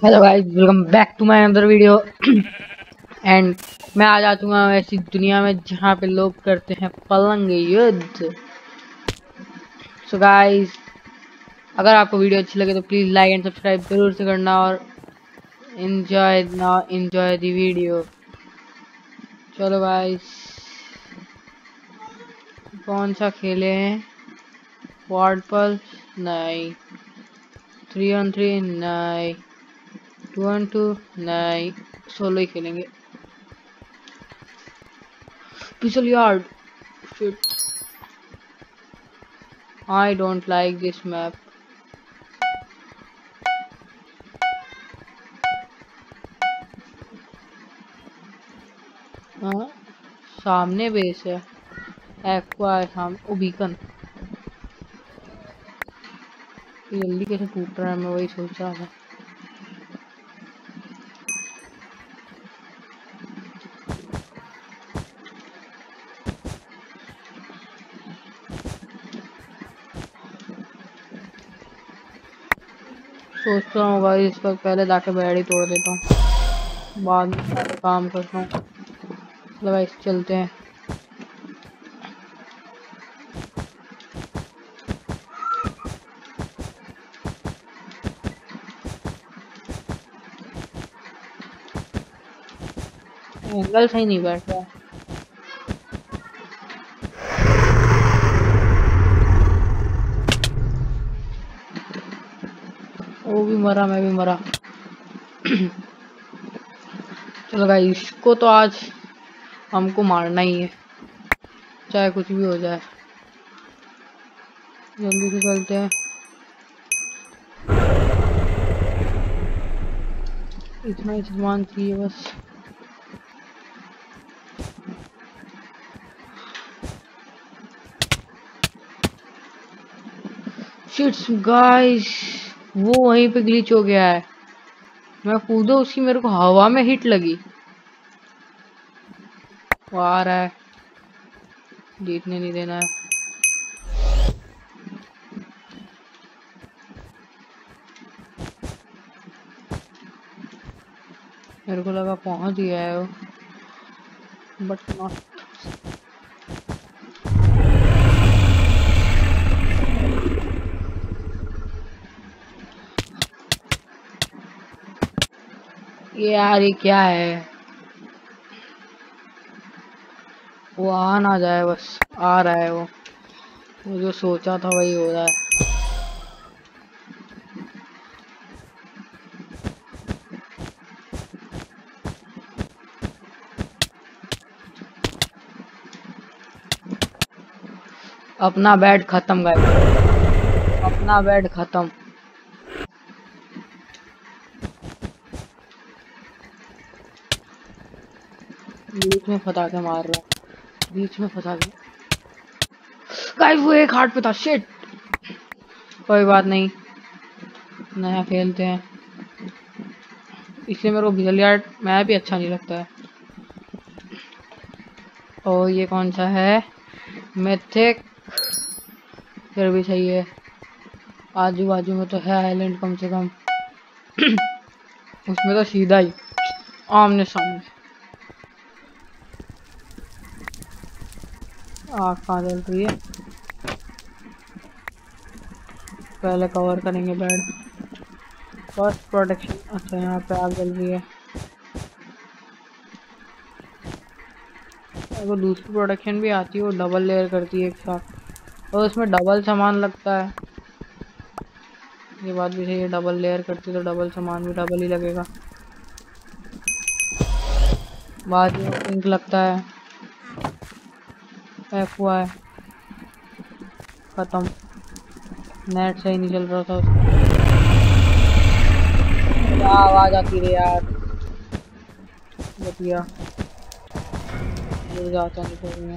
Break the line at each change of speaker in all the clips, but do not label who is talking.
Hello guys, welcome back to my another video. And मैं आज आ चुका हूँ ऐसी दुनिया में जहाँ पे लोग करते हैं पलंग युद्ध। सो गाइस, अगर आपको वीडियो अच्छी लगे तो प्लीज़ लाइक एंड सब्सक्राइब जरूर से करना और एंजॉय द वीडियो। चलो गाइस, कौन सा खेले हैं? वार्ड पल्स नहीं, 3-on-3 नहीं, 2-on-2 नहीं, सोलो ही खेलेंगे। Pixel Yard. Shit. I don't like this map. हाँ, सामने बेस है। एक्वा है सामने। Oh beacon. जल्दी कैसे टूट रहा है, मैं वही सोच रहा था। सोचता हूँ भाई इस पर पहले जाके बेड ही तोड़ देता हूँ, बाद में सारे काम करता हूँ। चलो भाई चलते हैं। एंगल सही नहीं बैठ रहा। वो भी मरा, मैं भी मरा। चलो भाई, इसको तो आज हमको मारना ही है, चाहे कुछ भी हो जाए। जल्दी से चलते हैं। इतना ही सामान चाहिए बस। शिट्स गाइस, वो वहीं पे ग्लिच हो गया है। मैं कूदा, उसकी मेरे को हवा में हिट लगी। वो आ रहा है, जीतने नहीं देना है। मेरे को लगा पहुंच गया है वो, बट नॉट। ये यार, ये क्या है? वो आ ना जाए बस। आ रहा है वो जो सोचा था वही हो रहा है। अपना बेड खत्म गाइस, अपना बेड खत्म। बीच में फंसा के मार रहा है, बीच में फंसा के। गाइस वो एक हार्ट पे था। शिट, कोई बात नहीं, नया खेलते हैं। इसलिए मेरे को बिजलियार्ड मैप भी अच्छा नहीं लगता है। और ये कौन सा है? मिथिक। फिर भी सही है, आजू बाजू में तो है आइलैंड कम से कम। उसमें तो सीधा ही आमने सामने। आग कहाँ जल रही है? पहले कवर करेंगे बेड। First protection. अच्छा, यहाँ पे आग जल रही है। अगर दूसरी प्रोटेक्शन भी आती है, वो डबल लेयर करती है एक साथ, और उसमें डबल सामान लगता है। ये बात भी सही है, डबल लेयर करती तो डबल सामान भी डबल ही लगेगा। बाद में पिंक लगता है। एफ हुआ है, खत्म। नेट सही नहीं चल रहा था उसका। क्या आवाज आती रही यार, बढ़िया जाता नहीं कोई में।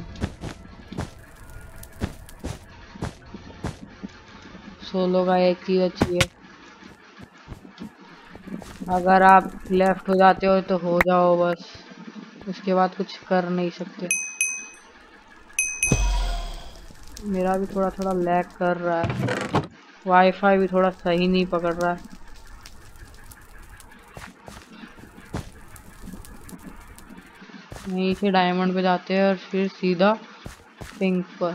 सोलो का एक चीज अच्छी है, अगर आप लेफ्ट हो जाते हो तो हो जाओ बस, उसके बाद कुछ कर नहीं सकते। मेरा भी थोड़ा थोड़ा लैग कर रहा है, वाईफाई भी थोड़ा सही नहीं पकड़ रहा है। यहीं से डायमंड पे जाते हैं और फिर सीधा पिंक पर।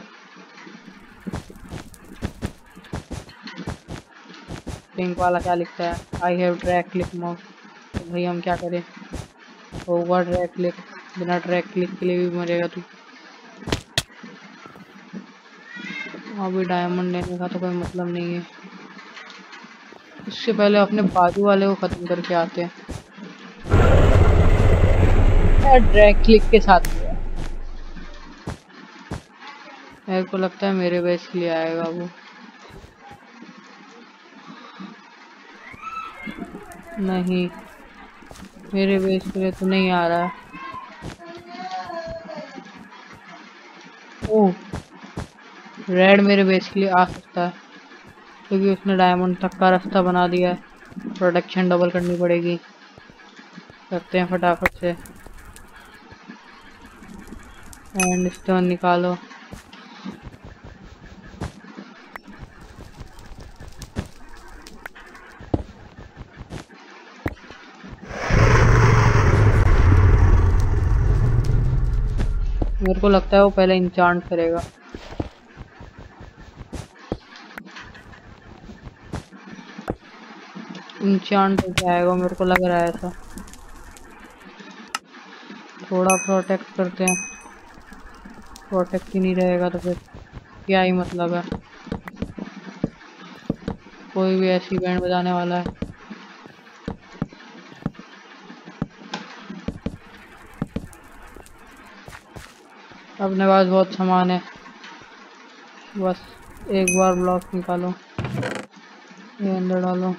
पिंक वाला क्या लिखता है? I have track click mouse. तो भाई हम क्या करें? होगा ट्रैक क्लिक, बिना ट्रैक क्लिक के लिए भी मरेगा तू। अभी डायमंड लेने का तो कोई मतलब नहीं है, उससे पहले अपने बाजू वाले को खत्म करके आते हैं। ट्रैक क्लिक के साथ हुआ। मेरे को लगता है मेरे बेस के लिए आएगा वो। नहीं, मेरे बेस के लिए तो नहीं आ रहा है। ओह, रेड मेरे बेस के लिए आ सकता है क्योंकि उसने डायमंड तक का रास्ता बना दिया है। प्रोटेक्शन डबल करनी पड़ेगी। करते हैं फटाफट से। एंड स्टोन निकालो। मेरे को लगता है वो पहले इंचांट करेगा। इंचांट हो जाएगा, मेरे को लग रहा है ऐसा। थोड़ा प्रोटेक्ट करते हैं। प्रोटेक्ट ही नहीं रहेगा तो फिर क्या ही मतलब है। कोई भी ऐसी बैंड बजाने वाला है। अपने पास बहुत सामान है, बस एक बार ब्लॉक निकालो, ये अंदर डालो।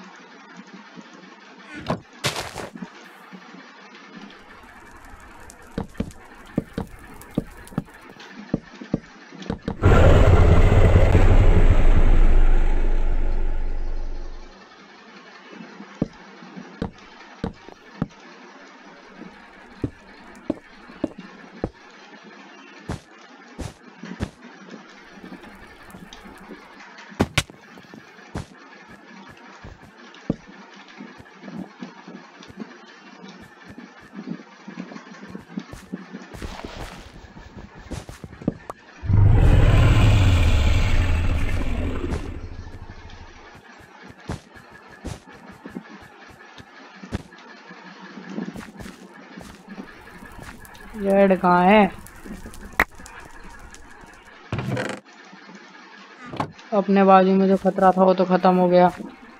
रेड कहाँ है? अपने बाजू में जो खतरा था वो तो खत्म हो गया।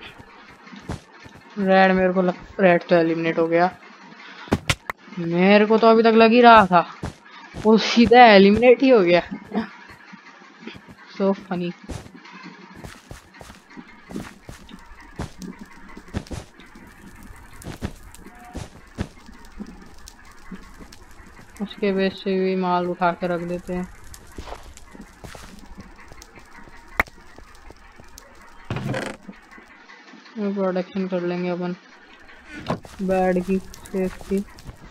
रेड मेरे को रेड तो एलिमिनेट हो गया। मेरे को तो अभी तक लग ही रहा था वो सीधा एलिमिनेट ही हो गया। So funny. उसके बेस से भी माल उठा के रख देते हैं। प्रोडक्शन कर लेंगे अपन बेड की, सेफ की।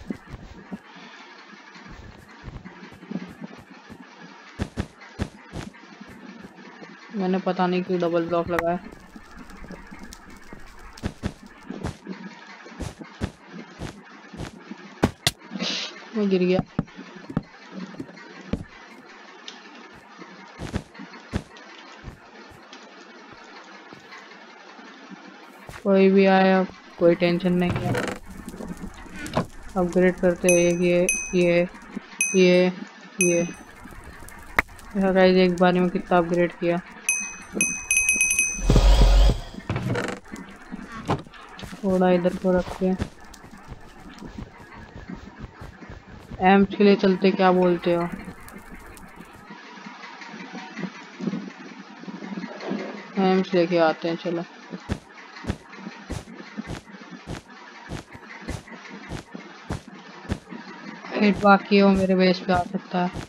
मैंने पता नहीं क्यों डबल ब्लॉक लगाया। मैं गिर गया। कोई भी आया कोई टेंशन नहीं है। अपग्रेड करते हैं ये गाइस, एक बार में कितना अपग्रेड किया। थोड़ा इधर को रखते हैं। एम्स के लिए चलते, क्या बोलते हो? एम्स लेके आते हैं, चलो। हिट बाकी हो मेरे बेस पे आ सकता है।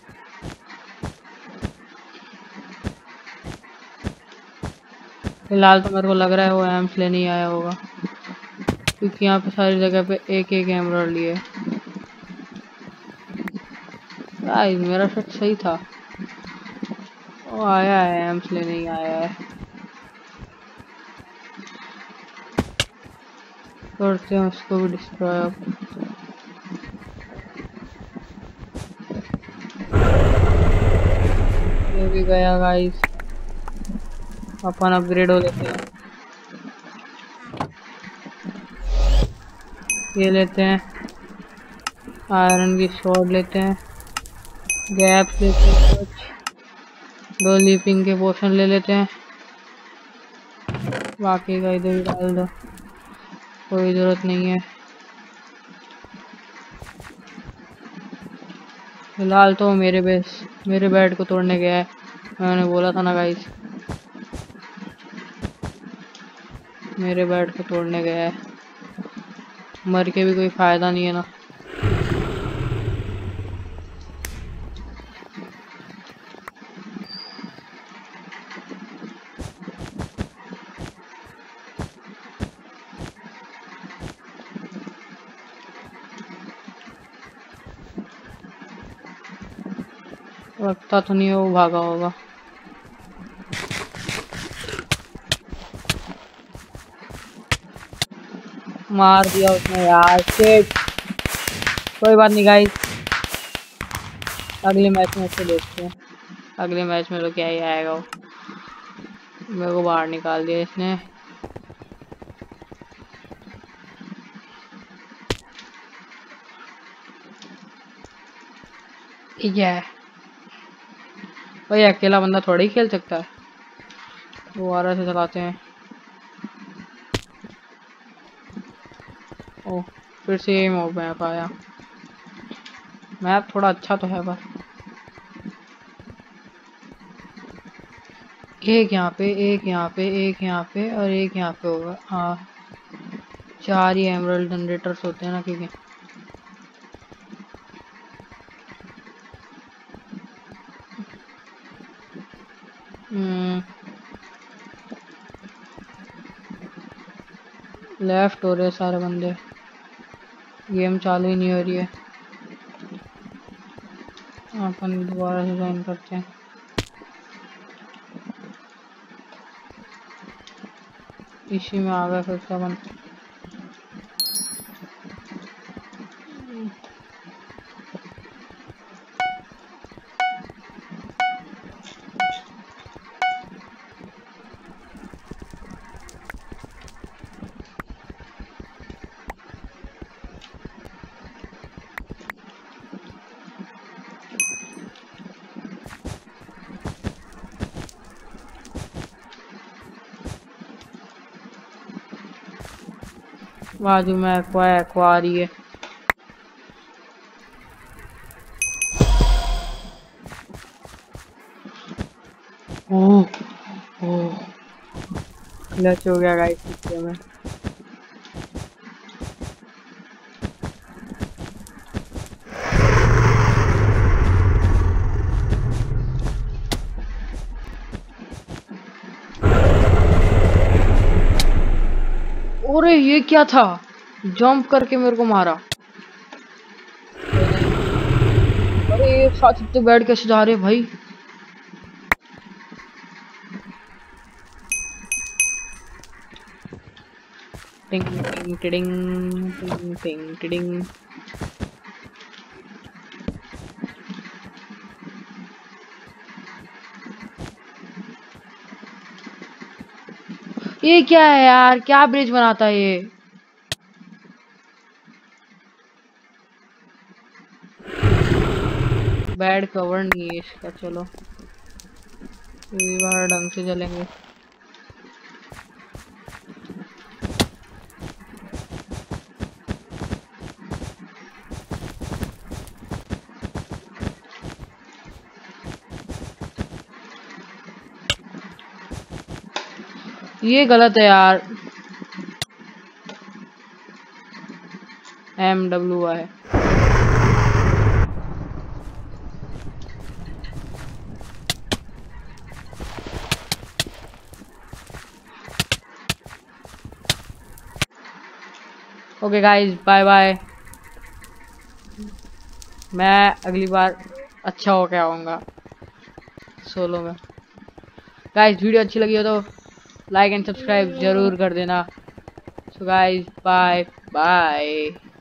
फिलहाल तो मेरे को लग रहा है वो एम्स लेने ही आया होगा क्योंकि यहाँ पे सारी जगह पे एक एक एमराल्ड लिए। गाइस मेरा शट सही था। वो आया है, एम्स लेने ही आया है। करते हैं उसको भी डिस्ट्रॉय। भी गया गाइस। अपन अपग्रेड हो लेते हैं। ये लेते हैं, आयरन की शॉर्ट लेते हैं, गैप्स लेते हैं, कुछ 2 लीपिंग के पोशन ले लेते हैं। बाकी का इधर ही डाल दो, कोई जरूरत नहीं है। फिलहाल तो मेरे बेड को तोड़ने गया है। मैंने बोला था ना गाइस, मेरे बेड को तोड़ने गया है। मर के भी कोई फायदा नहीं है ना। लगता तो नहीं है वो भागा होगा। मार दिया उसने यार, शिट। कोई बात नहीं गाइस, अगले मैच में उसको देखते हैं। अगले मैच में तो क्या ही आएगा वो। मेरे को बाहर निकाल दिया इसने। ये भाई अकेला बंदा थोड़ा ही खेल सकता है। दोबारा से चलाते हैं। ओह, फिर से ये मैप आया। मैप थोड़ा अच्छा तो है पर एक यहाँ पे, एक यहाँ पे, एक यहाँ पे और एक यहाँ पे होगा। हाँ, 4 ही एमरल्ड जनरेटर्स होते हैं ना, क्योंकि लेफ्ट हो रहे सारे बंदे। गेम चालू ही नहीं हो रही है। अपन दोबारा से ज्वाइन करते हैं। इसी में आ गए फिर से अपन। बाजू में एक्वा आ रही है। ओह ओह, क्लच हो गया गाइस सिस्टम में। अरे ये क्या था, जंप करके मेरे को मारा। अरे एक साथ इतने बैठ कैसे जा रहे भाई। टिंग टिंग टिडिंग टिंग टिंग टिडिंग। ये क्या है यार, क्या ब्रिज बनाता है ये। बैड कवर नहीं है इसका। चलो इस बार ढंग से चलेंगे। ये गलत है यार। MW है। Okay guys, bye bye. मैं अगली बार अच्छा होके आऊंगा सोलो में। गाइस वीडियो अच्छी लगी हो तो लाइक एंड सब्सक्राइब जरूर कर देना। So guys bye bye.